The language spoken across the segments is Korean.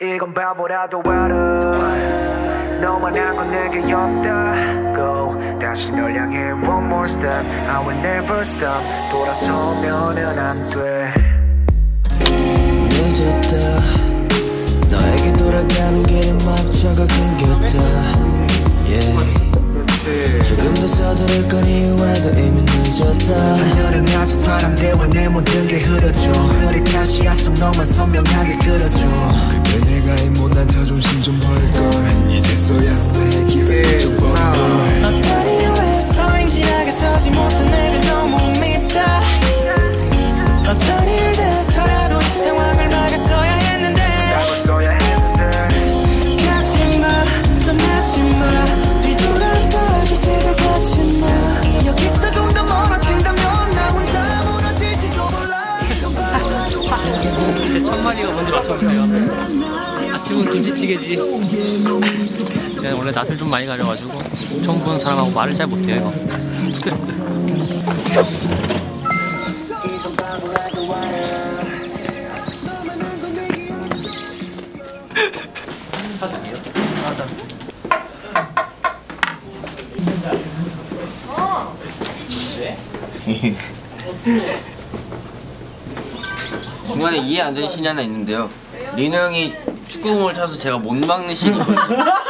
이건 바보라도 알아 너만 하고 내게 없다고 다시 널 향해 one more step I will never stop 돌아서면은 안돼 늦었다 너에게 돌아가는 길에 막차가 끊겼다 yeah. 조금 더 서두를 건 이유에도 이미 늦었다 하늘은 아직 파란데 왜 내 모든 게 흐려져 흐릿한 속 너만 선명하게 그려줘 그때 내가 이 못난 자존심 좀 버릴걸 이제서야 내 기회를 좀 버릴걸 어떤 이유에서인지 나게 서지 못한 내가 너무 밉다 어떤 일 돼서라도 이 상황을 막았어야 했는데 가지마 떠나지마 뒤돌아봐도 집에 가지마 여기서 좀 더 멀어진다면 나 혼자 무너질지도 몰라 이건 바보라도 이제 첫 마디가 뭔지 맞춰보세요. 아침은 김치찌개지. 제가 원래 낯을 좀 많이 가려가지고 처음 보는 사람하고 말을 잘 못해요. 중간에 이해 안 되는 씬이 하나 있는데요. 리노 형이 축구공을 차서 제가 못 막는 씬이거든요. 맞다.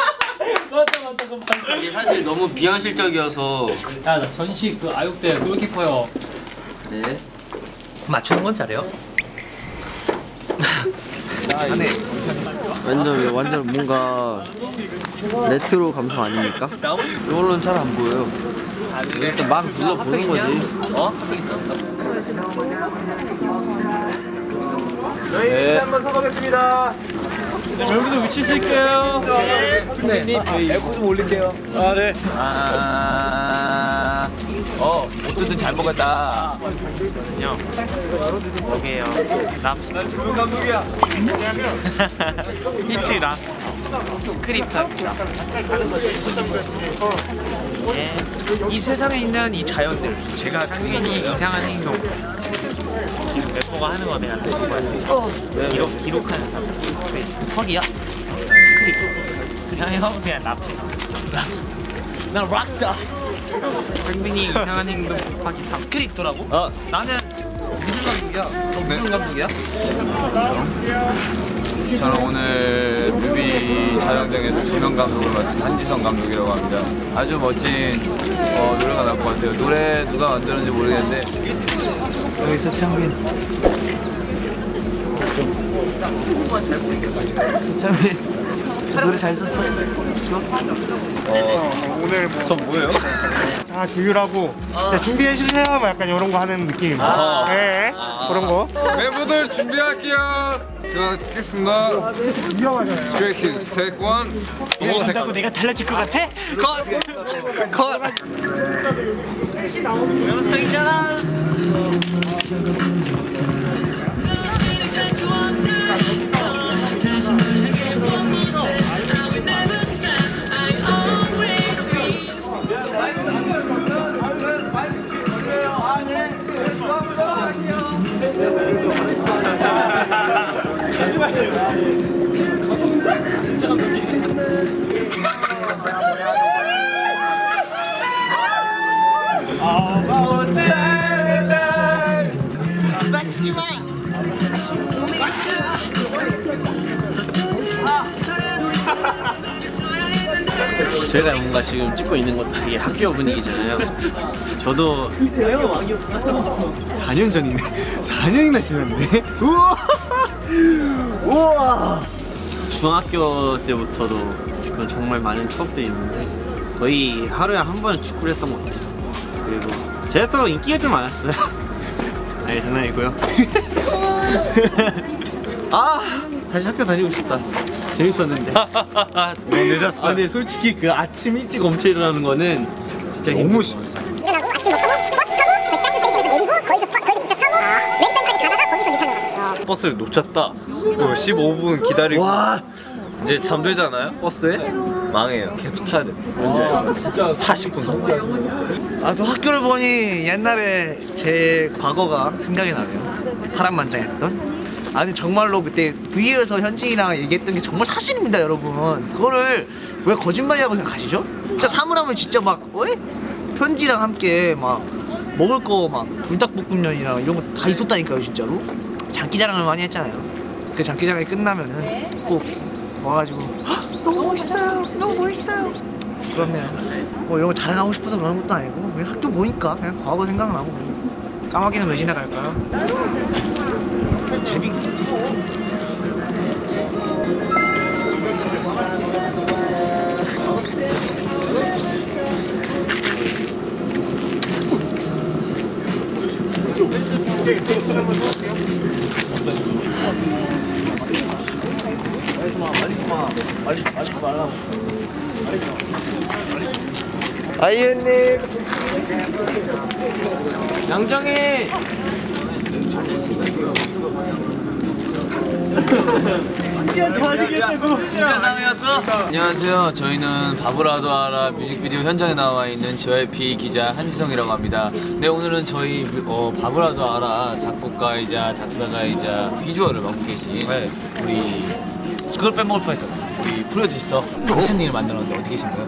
이게 사실 너무 비현실적이어서. 야, 나 전식 그 아육대 골키퍼요. 네. 맞추는 건 잘해요. 완전 뭔가 레트로 감성 아닙니까? 이걸로는 잘 안 보여요. 일단 막 눌러보는 거지. 어? 저희 위치 한번 서보겠습니다. 네, 여기도 위치 쓸게요. 네. 에코 좀 올릴게요. 아, 네. 옷도든 잘 먹었다. 안녕. 여기에요. 랍스터. 조명 감독이야. 히트 랍. 스크립트입니다. 예. 이 세상에 있는 이 자연들, 제가 굉장히 이상한 행동. 지금 래퍼가 하는 거 내가 기록하는 사람. 네. 석이야? 스크립트. 형 그냥 랍스터. 난 락스타. 굉장히 이상한 행동 곱하기 3. 스크립트라고? 나는 무슨 감독이야? 너 무슨 감독이야? 저는 오늘 뮤비 촬영장에서 조명 감독을 맡은 한지성 감독이라고 합니다. 아주 멋진 노래가 나올 것 같아요. 노래 누가 만들었는지 모르겠는데 여기 서창빈 서창빈 노래 잘 썼어? 오늘 저 뭐예요? 아, 조율하고 준비해 주세요. 뭐 약간 이런 거 하는 느낌. 네, 그런 거. 멤버들 준비할게요. 제가 찍겠습니다. 위험하잖아요. Stray Kids Take One. 이거 내가 달라질 것 같아? 컷! 영상이잖아. 저희가 뭔가 지금 찍고 있는 것도 되게 학교 분위기잖아요. 저도 4년 전이네. 4년이나 지났네. 우와. 중학교 때부터도 그런 정말 많은 추억들이 있는데 거의 하루에 한 번 축구를 했던 것 같아요. 그리고 제가 또 인기가 좀 많았어요. 아니, 장난이고요. 다시 학교 다니고 싶다. 재밌었는데. 늦었어. 근데 솔직히 그 아침 일찍 엄청 일어나는 거는 진짜 너무 싫었어. 일어나고 아침 먹고 버스 타고 그 시카스 스테이션에서 내리고 거기서 기차 타고 왼편까지 가다가 거기서 미탄으로 갔었어. 버스를 놓쳤다. 15분 기다리고 이제 잠들잖아요. 버스에 망해요. 계속 타야 돼. 언제? 40분. 또 학교를 보니 옛날에 제 과거가 생각이 나네요. 파란만장했던 아니 정말로 그때 V에서 현진이랑 얘기했던 게 정말 사실입니다, 여러분. 그거를 왜 거짓말이라고 생각하시죠? 진짜 사물함을 진짜 막 편지랑 함께 막 먹을 거 막 불닭볶음면이랑 이런 거 다 있었다니까요, 진짜로. 장기자랑을 많이 했잖아요. 그 장기자랑이 끝나면은 꼭 와가지고 너무 멋있어요, 너무 멋있어요. 그렇네요. 뭐 이런 거 자랑하고 싶어서 그러는 것도 아니고 그냥 학교 보니까 그냥 과거 생각나고. 까마귀는 왜 지나갈까요? 재밌. 아이유님, 양정이. 진짜 상이었어? 안녕하세요. 저희는 바보라도 알아 뮤직비디오 현장에 나와 있는 JYP 기자 한지성이라고 합니다. 네, 오늘은 저희 바보라도 알아 작곡가이자 작사가이자 비주얼을 맡고 계신 우리 그걸 빼먹을 뻔했잖아. 우리 프로듀서 박찬님을 만나는데 어떻게 계신가요?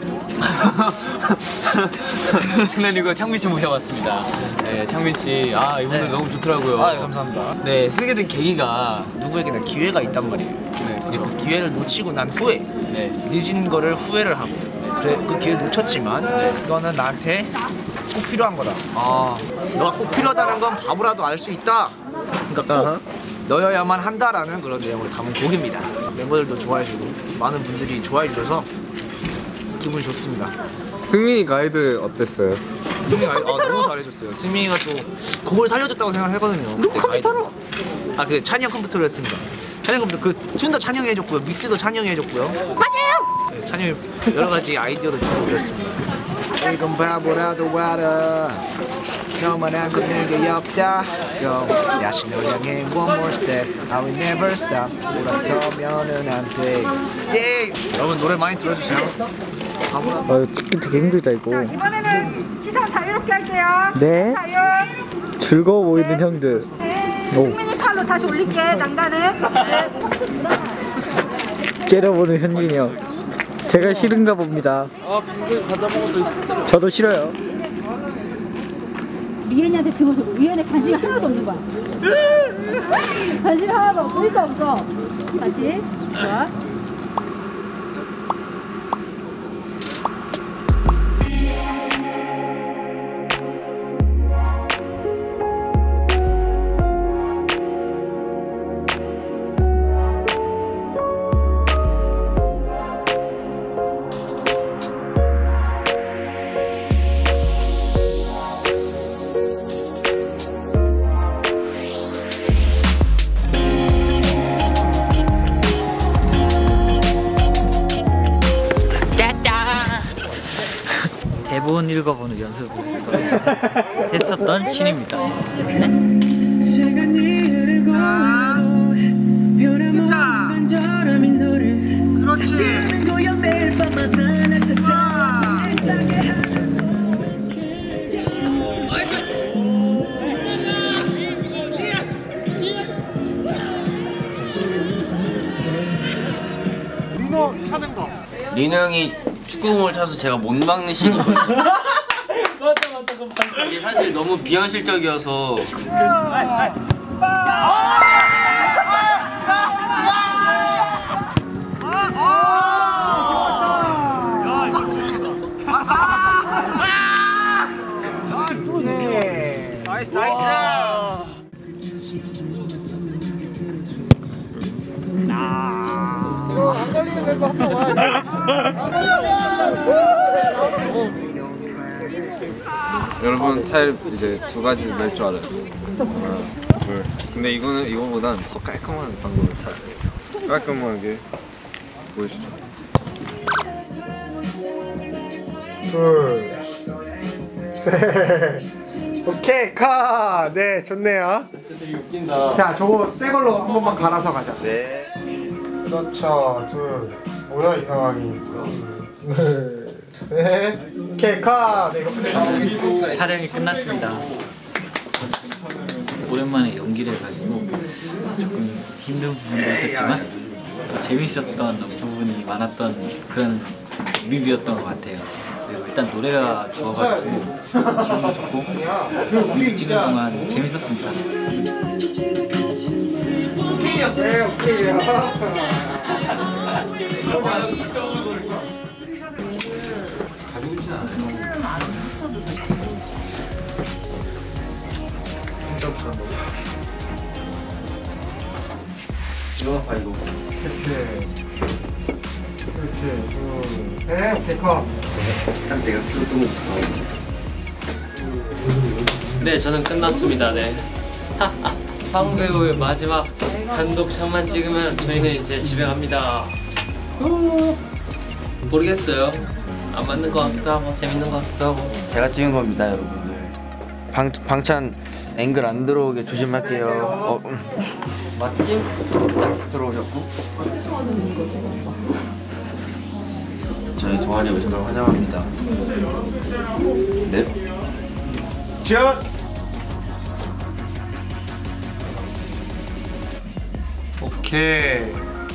장난이고 창민 씨 모셔봤습니다. 네, 창민 씨, 이분들 너무 좋더라고요. 감사합니다. 네, 쓰게 된 계기가 누구에게나 기회가 있단 말이에요. 그렇죠. 기회를 놓치고 난 후에 늦은 거를 후회를 하고 그래 그 기회를 놓쳤지만 그거는 나한테 꼭 필요한 거다. 너가 꼭 필요하다는 건 바보라도 알 수 있다. 그러니까 꼭 너여야만 한다라는 그런 내용을 담은 곡입니다. 멤버들도 좋아해주고 많은 분들이 좋아해주셔서 기분이 좋습니다. 승민이 가이드 어땠어요? 승민이가 너무 잘해줬어요. 승민이가 또 곡을 살려줬다고 생각을 하거든요. 누구 컴퓨터로? 그 찬이 형 컴퓨터로 했습니다. 찬이 형 컴퓨터 그 튠도 찬이 형이 해줬고요. 믹스도 찬이 형이 해줬고요. 맞아요! 네, 찬이 형이 여러 가지 아이디어를 주고 그랬습니다. 이건 바보라도 알아 너만한 건 내게 없다. Go 다시 널 향해 one more step I will never stop 돌아서면은 안 돼. 여러분 노래 많이 들어주세요. 찍기 되게 힘들다 이거. 이번에는 시선 자유롭게 할게요. 네. 자유. 즐거워 보이는 형들. 네. 승민이 팔로 다시 올릴게. 난간을. 네. 째려보는 현진이 형. 제가 싫은가 봅니다. 저도 싫어요. 리엔이한테 등을 리엔에 관심이 하나도 없는 거야. 관심이 하나도 없어. 일도 없어. 다시. 좋아. 대본 읽어보는 연습을 했었던 신입니다. 네? 리노 차는 거. 리노 형이 축구공을 차서 제가 못 막는 씬이 있거든요. 이게 사실 너무 비현실적이어서 나이스. 안 걸리는 멤버 한 번 와. 여러분 타일 이제 두 가지 낼 줄 알아요. 하나, 둘. 근데 이거보단 더 깔끔한 방법을 찾았어. 깔끔하게 보여주죠. 둘, 셋. 오케이 카. 네 좋네요. 되게 웃긴다. 자 저거 새 걸로 한 번만 갈아서 가자. 네. 그렇죠. 둘. 뭐야 이 상황이. 둘, 셋. 오케이 카. 네 이거 끝내자. 촬영이 끝났습니다. 오랜만에 연기를 해가지고 조금 힘든 부분도 있었지만 또 재밌었던 부분이 많았던 그런 뮤비였던 것 같아요. 그리고 일단 노래가 좋아가지고 기분도 좋고 뮤비 찍는 동안 재밌었습니다. 이거 봐 이거. 그렇지. 오케이 컷. 일단 내가 틀었던 것부터. 네, 저는 끝났습니다. 네. 황 배우의 마지막 단독 샷만 찍으면 저희는 이제 집에 갑니다. 모르겠어요. 안 맞는 것 같기도 하고 재밌는 것 같기도 하고. 제가 찍은 겁니다, 여러분들. 방찬 앵글 안 들어오게 조심할게요. 마침 딱 들어오셨고. 저희 동아리 오신 걸 환영합니다. 네. 지연. 오케이.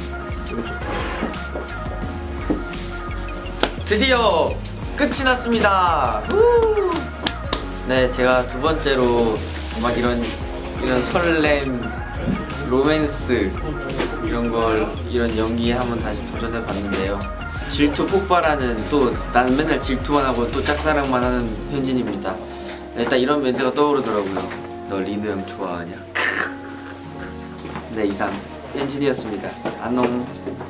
드디어 끝이 났습니다. 네, 제가 두 번째로 막 이런 설렘, 로맨스 이런 연기 한번 다시 도전해 봤는데요. 질투 폭발하는, 또 나는 맨날 질투만 하고 또 짝사랑만 하는 현진입니다. 일단 이런 멘트가 떠오르더라고요. 너 리느 형 좋아하냐? 네, 이상 현진이었습니다. 안녕.